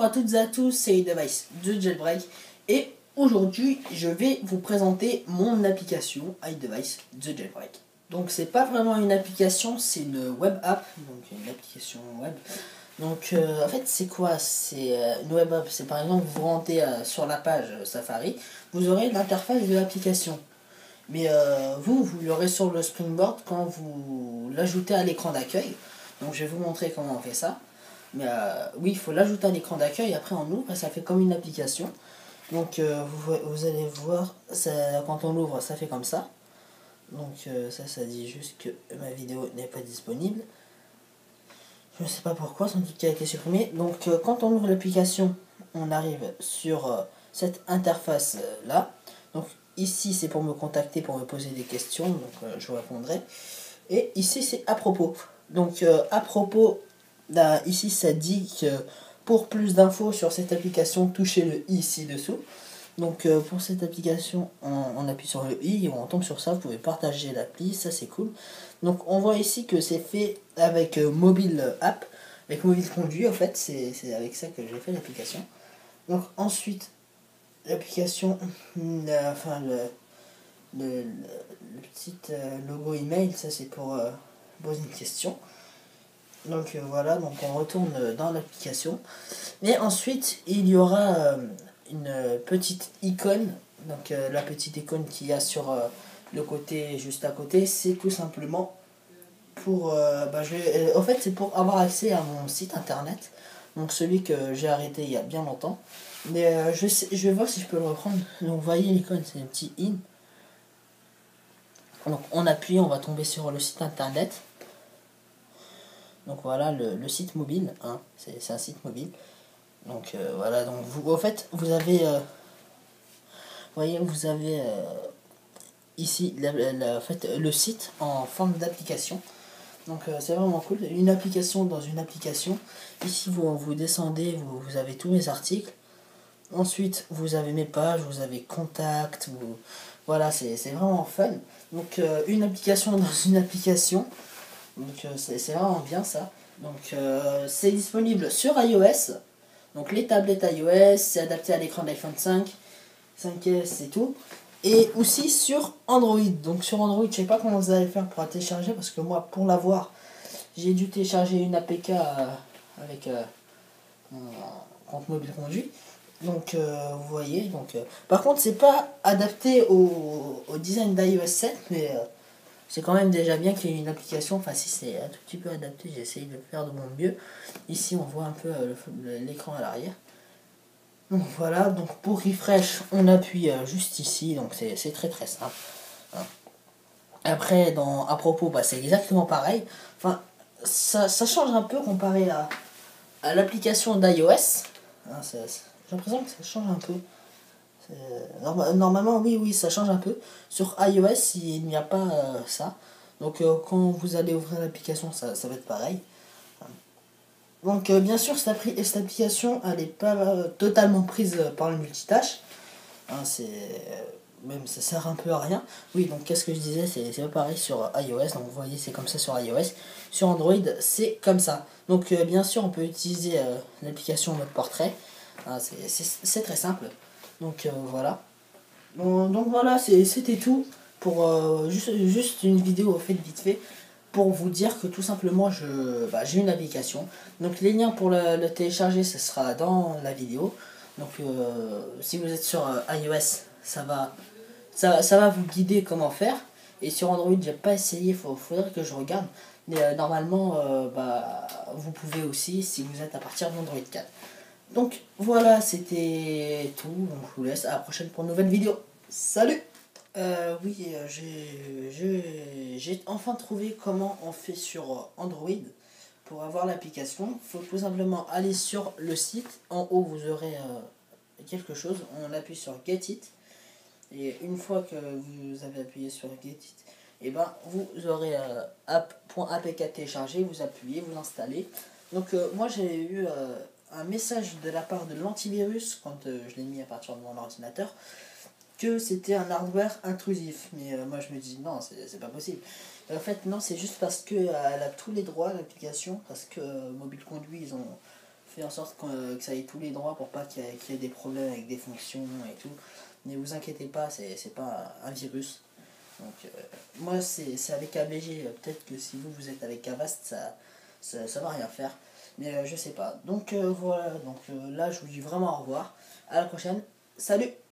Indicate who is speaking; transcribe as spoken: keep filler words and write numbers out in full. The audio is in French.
Speaker 1: à toutes et à tous, c'est iDevice de Jailbreak et aujourd'hui je vais vous présenter mon application iDevice de Jailbreak. Donc c'est pas vraiment une application, c'est une web app, donc une application web. Donc euh, en fait c'est quoi? C'est euh, une web app, c'est par exemple vous rentrez euh, sur la page Safari, vous aurez l'interface de l'application. Mais euh, vous, vous l'aurez sur le Springboard quand vous l'ajoutez à l'écran d'accueil. Donc je vais vous montrer comment on fait ça. Mais euh, oui, il faut l'ajouter à l'écran d'accueil, après on ouvre et ça fait comme une application. Donc euh, vous, vous allez voir, ça, quand on l'ouvre, ça fait comme ça. Donc euh, ça, ça dit juste que ma vidéo n'est pas disponible. Je ne sais pas pourquoi, sans doute qu'elle a été supprimée. Donc euh, quand on ouvre l'application, on arrive sur euh, cette interface euh, là. Donc ici c'est pour me contacter, pour me poser des questions, donc euh, je vous répondrai. Et ici c'est à propos. Donc euh, à propos, là, ici ça dit que pour plus d'infos sur cette application, touchez le i ci-dessous. Donc euh, pour cette application, on, on appuie sur le i et on tombe sur ça, vous pouvez partager l'appli, ça c'est cool. Donc on voit ici que c'est fait avec euh, mobile app, avec mobile conduit en fait, c'est avec ça que j'ai fait l'application. Donc ensuite, l'application, euh, enfin le, le, le, le petit euh, logo email, ça c'est pour euh, poser une question. Donc euh, voilà, donc on retourne dans l'application. Et ensuite, il y aura euh, une petite icône. Donc euh, la petite icône qu'il y a sur euh, le côté, juste à côté, c'est tout simplement pour... Euh, bah, je vais, euh, en fait, c'est pour avoir accès à mon site internet. Donc celui que j'ai arrêté il y a bien longtemps. Mais euh, je, sais, je vais voir si je peux le reprendre. Donc vous voyez l'icône, c'est un petit in. Donc on appuie, on va tomber sur le site internet. Donc voilà le, le site mobile, hein, c'est un site mobile. Donc euh, voilà, donc vous, en fait, vous avez, euh, voyez, vous avez euh, ici la, la, en fait, le site en forme d'application. Donc euh, c'est vraiment cool, une application dans une application. Ici vous, vous descendez, vous, vous avez tous mes articles. Ensuite vous avez mes pages, vous avez contact, vous, voilà, c'est vraiment fun. Donc euh, une application dans une application. Donc euh, c'est vraiment bien ça. Donc euh, c'est disponible sur iOS. Donc les tablettes iOS, c'est adapté à l'écran de l'iPhone cinq, cinq S et tout. Et aussi sur Android. Donc sur Android, je sais pas comment vous allez faire pour la télécharger, parce que moi, pour l'avoir, j'ai dû télécharger une A P K euh, avec euh, un compte mobile conduit. Donc euh, vous voyez. Donc euh, par contre, c'est pas adapté au, au design d'iOS sept, mais euh, c'est quand même déjà bien qu'il y ait une application. Enfin, si c'est un tout petit peu adapté, j'ai essayé de le faire de mon mieux. Ici, on voit un peu euh, l'écran à l'arrière. Donc voilà, donc pour refresh, on appuie euh, juste ici, donc c'est très très simple. Hein. Après, dans, à propos, bah, c'est exactement pareil. Enfin, ça, ça change un peu comparé à, à l'application d'iOS. Hein, j'ai l'impression que ça change un peu. Norma, normalement, oui, oui, ça change un peu. Sur iOS, il n'y a pas euh, ça. Donc euh, quand vous allez ouvrir l'application, ça, ça va être pareil. Donc euh, bien sûr, cette, cette application, elle n'est pas euh, totalement prise par le multitâche. Hein, c'est euh, même ça sert un peu à rien. Oui, donc qu'est-ce que je disais, c'est pas pareil sur iOS. Donc vous voyez, c'est comme ça sur iOS. Sur Android, c'est comme ça. Donc euh, bien sûr, on peut utiliser euh, l'application en mode portrait. Hein, c'est très simple. Donc euh, voilà. Bon, donc voilà, c'était tout pour euh, juste, juste une vidéo faite vite fait. Pour vous dire que tout simplement je bah, j'ai une application. Donc les liens pour le, le télécharger, ce sera dans la vidéo. Donc euh, si vous êtes sur euh, iOS, ça va, ça, ça va vous guider comment faire. Et sur Android, j'ai pas essayé, il faudrait que je regarde. Mais euh, normalement, euh, bah, vous pouvez aussi si vous êtes à partir d'Android quatre. Donc voilà, c'était tout. Donc je vous laisse à la prochaine pour une nouvelle vidéo. Salut! Euh, oui, euh, j'ai enfin trouvé comment on fait sur Android pour avoir l'application. Il faut tout simplement aller sur le site. En haut, vous aurez euh, quelque chose. On appuie sur Get It. Et une fois que vous avez appuyé sur Get It, et ben, vous aurez euh, app.apk téléchargé. Vous appuyez, vous installez. Donc, euh, moi, j'ai eu euh, un message de la part de l'antivirus quand euh, je l'ai mis à partir de mon ordinateur, que c'était un hardware intrusif. Mais euh, moi je me dis non, c'est pas possible. Et en fait non, c'est juste parce que euh, elle a tous les droits, l'application, parce que euh, Mobile Conduit, ils ont fait en sorte que, que ça ait tous les droits pour pas qu'il y, ait- qu'il y ait des problèmes avec des fonctions et tout. Ne vous inquiétez pas, c'est c'est pas un virus. Donc euh, moi c'est c'est avec A B G, euh, peut-être que si vous vous êtes avec Avast, ça, ça, ça va rien faire. Mais euh, je sais pas. Donc euh, voilà, donc euh, là je vous dis vraiment au revoir. À la prochaine. Salut!